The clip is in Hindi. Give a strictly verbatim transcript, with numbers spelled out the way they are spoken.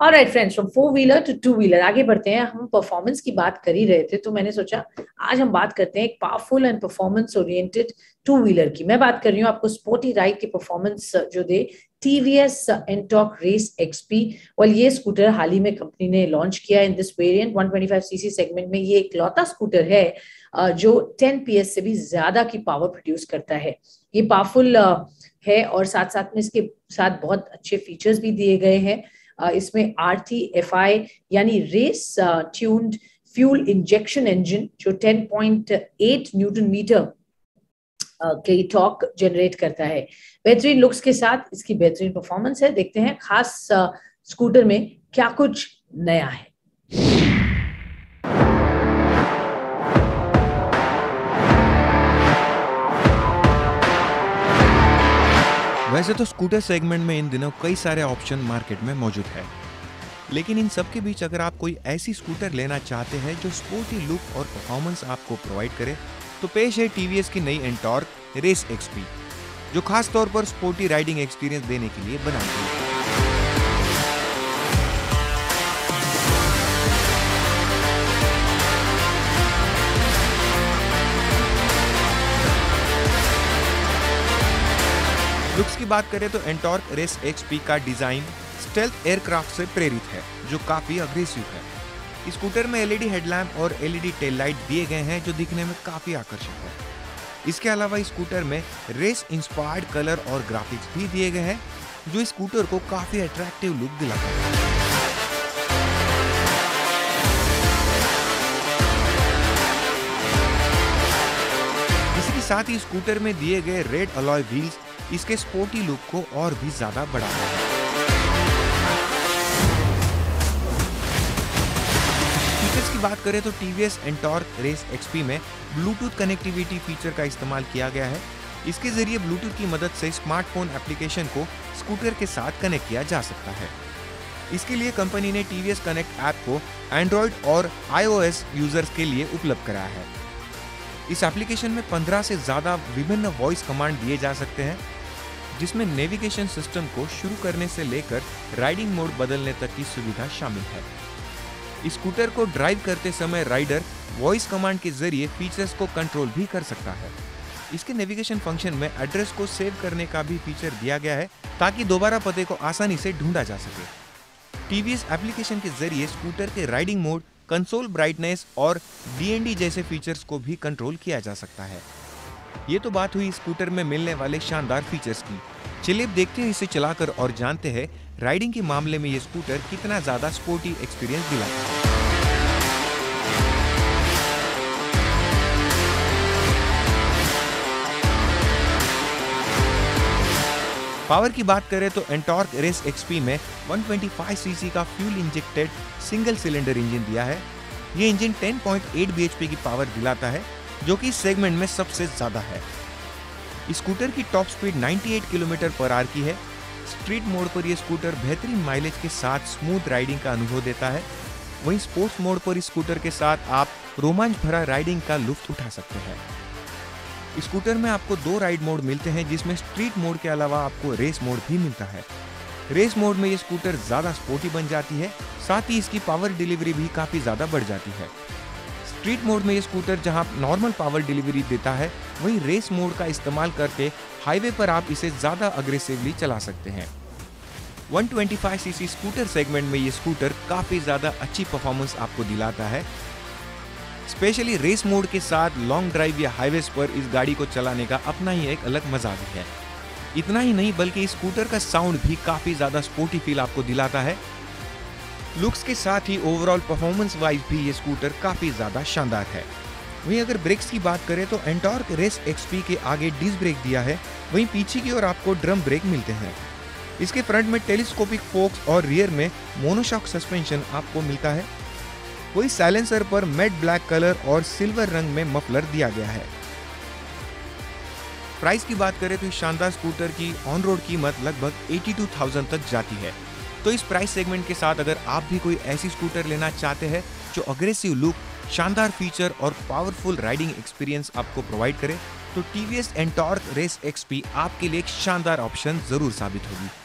Alright friends, from four wheeler to two wheeler आगे बढ़ते हैं। हम परफॉर्मेंस की बात कर ही रहे थे, तो मैंने सोचा आज हम बात करते हैं एक powerful and performance oriented two wheeler की। मैं बात कर रही हूँ आपको स्पोर्टी राइड की परफॉर्मेंस जो दे TVS Ntorq race XP. Well, ये स्कूटर हाल ही में कंपनी ने लॉन्च किया in this variant one twenty five CC segment में। ये एक लौता स्कूटर है जो टेन पीएस से भी ज्यादा की पावर प्रोड्यूस करता है। ये पावरफुल है और साथ साथ में इसके साथ बहुत अच्छे फीचर्स भी दिए गए हैं। इसमें आर टी एफ आई यानी race tuned fuel injection engine जो ten point eight newton meter के टॉर्क जनरेट करता है। बेहतरीन लुक्स के साथ इसकी बेहतरीन परफॉर्मेंस है। देखते हैं खास स्कूटर में क्या कुछ नया है। वैसे तो स्कूटर सेगमेंट में इन दिनों कई सारे ऑप्शन मार्केट में मौजूद है, लेकिन इन सब के बीच अगर आप कोई ऐसी स्कूटर लेना चाहते हैं जो स्पोर्टी लुक और परफॉर्मेंस आपको प्रोवाइड करे, तो पेश है टीवीएस की नई एंटॉर्क रेस एक्सपी, जो खास तौर पर स्पोर्टी राइडिंग एक्सपीरियंस देने के लिए बनाई गई है। लुक्स की बात करें तो एंटॉर्क रेस एक्सपी का डिजाइन स्टेल्थ एयरक्राफ्ट से प्रेरित है, जो काफी अग्रेसिव है। स्कूटर में एलईडी हेडलैम्प और एलईडी टेल लाइट दिए गए हैं, जो दिखने में काफी आकर्षक है। इसके अलावा स्कूटर में रेस इंस्पायर्ड कलर और ग्राफिक्स भी दिए गए हैं, जो स्कूटर को काफी अट्रैक्टिव लुक दिलाता है। इसके साथ ही स्कूटर में दिए गए रेड अलॉय व्हील्स इसके स्पोर्टी लुक को और भी ज्यादा बढ़ाते हैं। फीचर्स की बात करें तो टीवीएस एंटॉर्क रेस एक्सपी में ब्लूटूथ कनेक्टिविटी फीचर का इस्तेमाल किया गया है। इसके जरिए ब्लूटूथ की मदद से स्मार्टफोन एप्लीकेशन को स्कूटर के साथ कनेक्ट किया जा सकता है। इसके लिए कंपनी ने टीवीएस कनेक्ट ऐप को एंड्रॉइड और आईओएस यूजर्स के लिए उपलब्ध कराया है। इस एप्लीकेशन में पंद्रह से ज्यादा विभिन्न वॉइस कमांड दिए जा सकते हैं, जिसमें नेविगेशन सिस्टम को शुरू करने से लेकर राइडिंग मोड बदलने तक की सुविधा शामिल है। स्कूटर को ड्राइव करते समय राइडर वॉइस कमांड के जरिए फीचर्स को कंट्रोल भी कर सकता है। इसके नेविगेशन फंक्शन में एड्रेस को सेव करने का भी फीचर दिया गया है, ताकि दोबारा पते को आसानी से ढूंढा जा सके। टीवीएस एप्लीकेशन के जरिए स्कूटर के राइडिंग मोड, कंसोल ब्राइटनेस और डीएनडी जैसे फीचर्स को भी कंट्रोल किया जा सकता है। ये तो बात हुई स्कूटर में मिलने वाले शानदार फीचर्स की। चलिए अब देखते हैं इसे चलाकर और जानते हैं राइडिंग के मामले में ये स्कूटर कितना ज्यादा स्पोर्टी एक्सपीरियंस दिलाता है। पावर की बात करें तो एंटॉर्क रेस एक्सपी में वन ट्वेंटी फाइव सीसी का fuel injected single cylinder engine दिया है। ये engine ten point eight BHP की पावर दिलाता है, जो कि इस सेगमेंट में सबसे ज्यादा है। स्कूटर की टॉप स्पीड अट्ठानवे किलोमीटर पर आवर की है। स्ट्रीट मोड पर यह स्कूटर बेहतरीन माइलेज के साथ स्मूथ राइडिंग का अनुभव देता है। वहीं स्पोर्ट्स मोड पर स्कूटर के साथ आप रोमांच भरा राइडिंग का लुत्फ उठा सकते हैं। स्कूटर में आपको दो राइड मोड मिलते हैं, जिसमें स्ट्रीट मोड के अलावा आपको रेस मोड भी मिलता है। रेस मोड में ये स्कूटर ज्यादा स्पोर्टी बन जाती है, साथ ही इसकी पावर डिलीवरी भी काफी ज्यादा बढ़ जाती है। स्ट्रीट मोड में ये स्कूटर जहां नॉर्मल पावर डिलीवरी देता है, वहीं रेस मोड का इस्तेमाल करके हाईवे पर आप इसे ज्यादा अग्रेसिवली चला सकते हैं। One twenty five CC scooter segment में ये स्कूटर काफी ज्यादा अच्छी परफॉर्मेंस आपको दिलाता है। स्पेशली रेस मोड के साथ लॉन्ग ड्राइव या हाईवेज पर इस गाड़ी को चलाने का अपना ही एक अलग मजा भी है। इतना ही नहीं, बल्कि स्कूटर का साउंड भी काफी ज्यादा स्पोर्टी फील आपको दिलाता है। लुक्स के साथ ही ओवरऑल परफॉर्मेंस वाइज भी ये स्कूटर काफी ज्यादा शानदार है। वहीं अगर ब्रेक्स की बात करें तो एंटॉर्क रेस एक्सपी के आगे डिस्क ब्रेक दिया है, वहीं पीछे की ओर आपको ड्रम ब्रेक मिलते हैं। इसके फ्रंट में टेलीस्कोपिक फोक्स और रियर में मोनोशॉक सस्पेंशन आपको मिलता है। वही साइलेंसर पर मैट ब्लैक कलर और सिल्वर रंग में मफलर दिया गया है। प्राइस की बात करें तो इस शानदार स्कूटर की ऑन रोड कीमत लगभग बयासी हज़ार तक जाती है। तो इस प्राइस सेगमेंट के साथ अगर आप भी कोई ऐसी स्कूटर लेना चाहते हैं जो अग्रेसिव लुक, शानदार फीचर और पावरफुल राइडिंग एक्सपीरियंस आपको प्रोवाइड करे, तो टीवीएस एंटॉर्क रेस एक्सपी आपके लिए एक शानदार ऑप्शन जरूर साबित होगी।